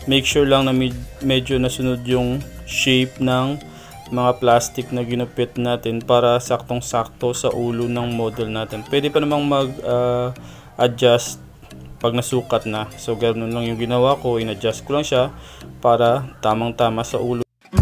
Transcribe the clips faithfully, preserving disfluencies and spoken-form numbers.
make sure lang na med medyo nasunod yung shape ng mga plastic na ginupit natin para saktong-sakto sa ulo ng model natin. Pwede pa namang mag uh, adjust pag nasukat na. So ganoon lang yung ginawa ko, in-adjust ko lang siya para tamang-tama sa ulo.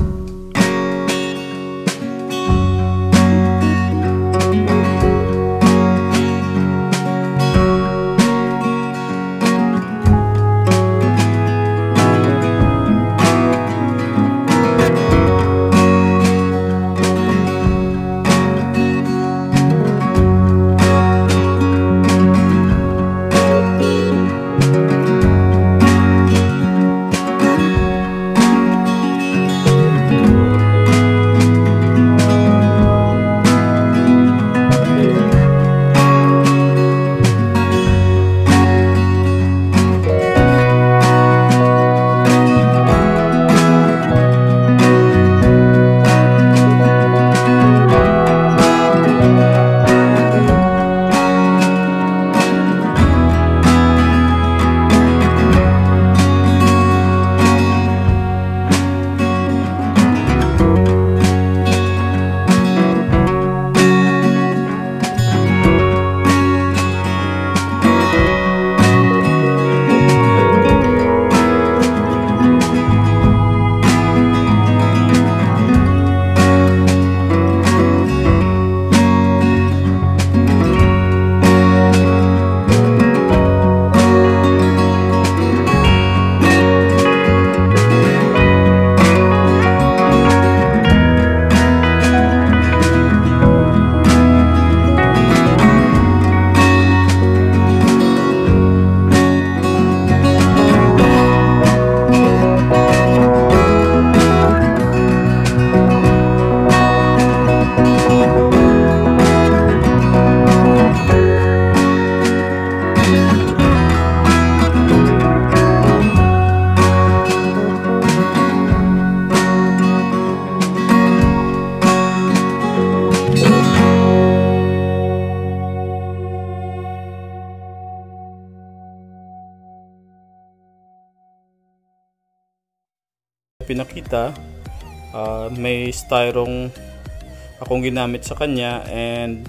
Pinakita, uh, may styrong akong ginamit sa kanya, and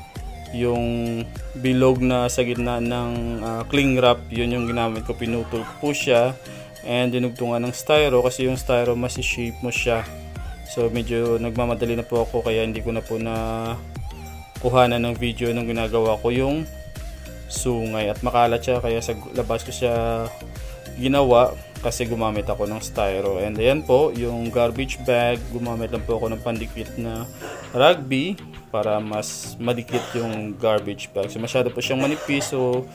yung bilog na sa gitna ng uh, cling wrap, yun yung ginamit ko. Pinutol ko po siya and dinugtungan ng styro kasi yung styro masi-shape mo siya. So medyo nagmamadali na po ako, kaya hindi ko na po na kuhanan ng video nung ginagawa ko yung sungay, at makalat siya kaya sa labas ko siya ginawa kasi gumamit ako ng styro. And ayan po yung garbage bag, gumamit lang po ako ng pandikit na rugby para mas madikit yung garbage bag. So masyado po siyang manipis, so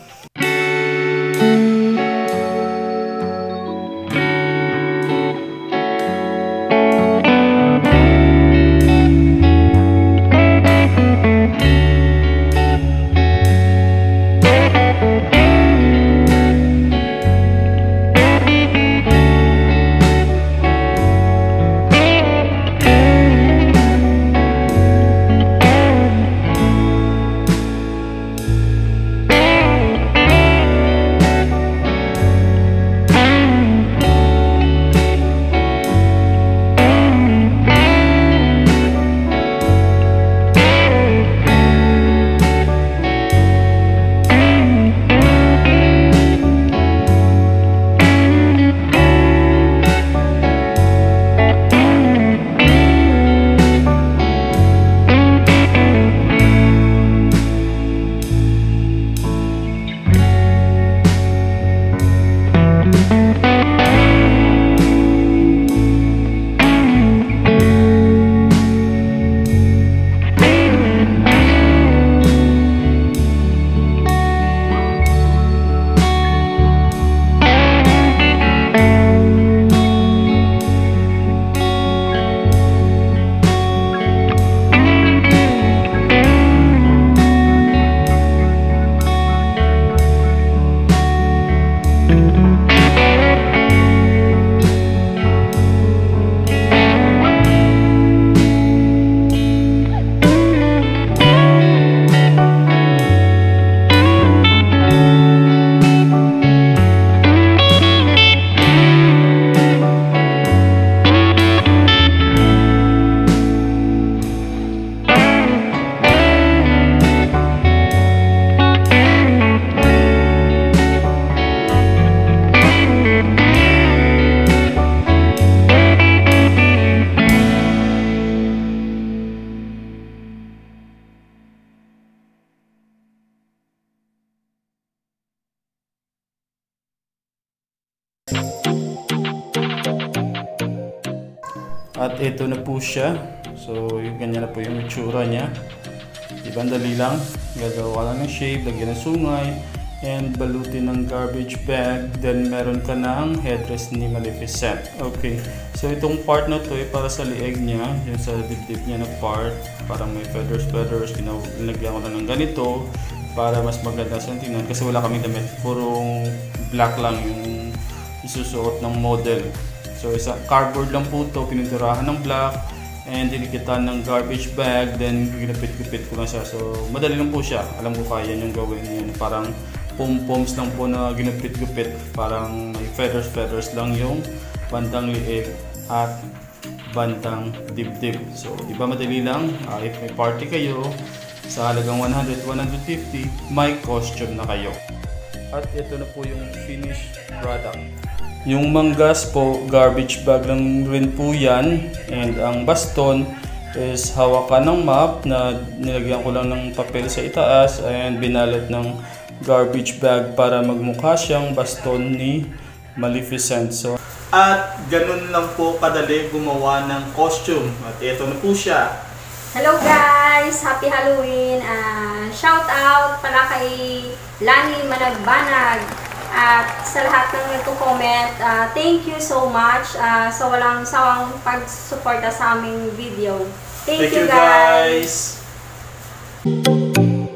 At ito na po siya. So, yung ganyan na po yung itsura niya. Diba, dali lang. Gagawa lang ng shape, lagyan ng sungay, and balutin ng garbage bag. Then, meron ka ng headdress ni Maleficent. Okay. So, itong part na to ay para sa lieg niya. Yung sa dibdib niya na part. Parang may feathers, feathers. Nilagyan ko na ng ganito para mas maganda sa tingnan. Kasi wala kaming damit. Purong black lang yung isusuot ng model. So, isa cardboard lang po to, pininturahan ng black, and dinikitan ng garbage bag, then ginapit-gipit ko lang siya. So, madali lang po siya. Alam ko kaya niyang gawin yun. Parang pom-poms lang po na ginapit-gipit. Parang may feathers-feathers lang yung bandang liig at bandang dibdib. So, di ba madali lang? Uh, if may party kayo, sa halagang one hundred, one fifty, may costume na kayo. At ito na po yung finished product. Yung manggas po, garbage bag lang rin po yan. And ang baston is hawakan ng map na nilagyan ko lang ng papel sa itaas and binalat ng garbage bag para magmukha siyang baston ni Maleficent. So, at ganun lang po kadali gumawa ng costume. At ito na po siya. Hello guys! Happy Halloween! Uh, shout out pala kay Lani Managbanag. At sa lahat ng nagko-comment, uh, thank you so much uh, sa walang sawang pag-suporta sa aming video. Thank, thank you guys! guys.